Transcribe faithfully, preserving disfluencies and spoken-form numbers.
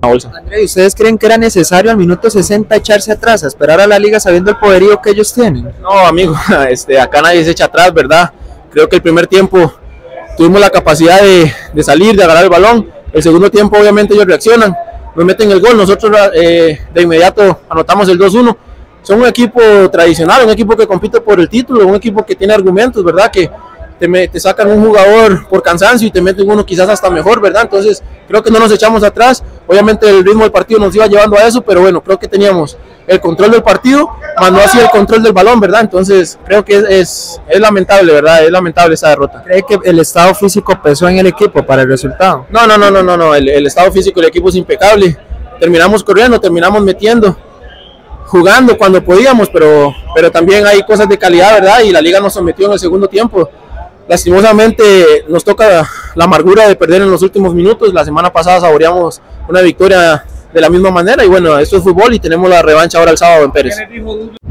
bolsa. André, ¿ustedes creen que era necesario al minuto sesenta echarse atrás, a esperar a la liga sabiendo el poderío que ellos tienen? No, amigo, este, acá nadie se echa atrás, ¿verdad? Creo que el primer tiempo tuvimos la capacidad de, de salir, de agarrar el balón. El segundo tiempo obviamente ellos reaccionan, nos meten el gol, nosotros eh, de inmediato anotamos el dos uno. Son un equipo tradicional, un equipo que compite por el título, un equipo que tiene argumentos, ¿verdad? Que te, me, te sacan un jugador por cansancio y te meten uno quizás hasta mejor, ¿verdad? Entonces creo que no nos echamos atrás. Obviamente el ritmo del partido nos iba llevando a eso, pero bueno, creo que teníamos el control del partido, más no así el control del balón, ¿verdad? Entonces creo que es, es, es lamentable, ¿verdad? Es lamentable esa derrota. ¿Cree que el estado físico pesó en el equipo para el resultado? No, no, no, no, no, no. El, el estado físico del equipo es impecable. Terminamos corriendo, terminamos metiendo, jugando cuando podíamos, pero, pero también hay cosas de calidad, ¿verdad? Y la liga nos sometió en el segundo tiempo. Lastimosamente nos toca la amargura de perder en los últimos minutos. La semana pasada saboreamos una victoria de la misma manera y bueno, esto es fútbol y tenemos la revancha ahora el sábado en Pérez.